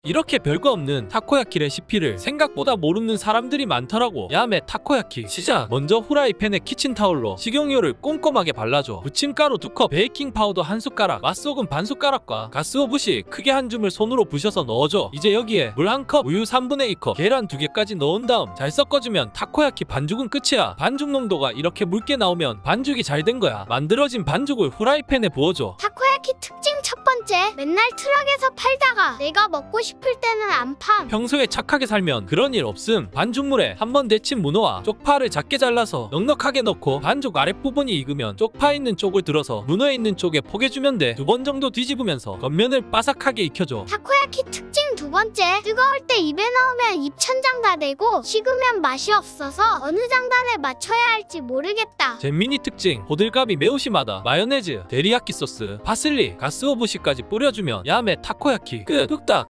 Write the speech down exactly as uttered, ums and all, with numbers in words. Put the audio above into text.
이렇게 별거 없는 타코야키 레시피를 생각보다 모르는 사람들이 많더라고. 야매 타코야키 시작. 먼저 후라이팬에 키친타올로 식용유를 꼼꼼하게 발라줘. 부침가루 두 컵, 베이킹 파우더 한 숟가락, 맛소금 반 숟가락과 가스오부시 크게 한 줌을 손으로 부셔서 넣어줘. 이제 여기에 물 한 컵, 우유 삼분의 이 컵, 계란 두 개까지 넣은 다음 잘 섞어주면 타코야키 반죽은 끝이야. 반죽 농도가 이렇게 묽게 나오면 반죽이 잘 된 거야. 만들어진 반죽을 후라이팬에 부어줘. 타코야키 특징 첫 번째, 맨날 트럭에서 팔다가 내가 먹고 싶을 때는 안 팜. 평소에 착하게 살면 그런 일 없음. 반죽물에 한 번 데친 문어와 쪽파를 작게 잘라서 넉넉하게 넣고 반죽 아랫부분이 익으면 쪽파 있는 쪽을 들어서 문어 있는 쪽에 포개주면 돼. 두 번 정도 뒤집으면서 겉면을 바삭하게 익혀줘. 타코야키 특징 두 번째, 뜨거울 때 입에 넣으면 입천장 다 되고 식으면 맛이 없어서 어느 장단에 맞춰야 할지 모르겠다. 잼민이 특징, 호들갑이 매우 심하다. 마요네즈, 데리야끼 소스, 파슬리, 가스오부시까지 뿌려주면 야매 타코야키 끝. 뚝딱.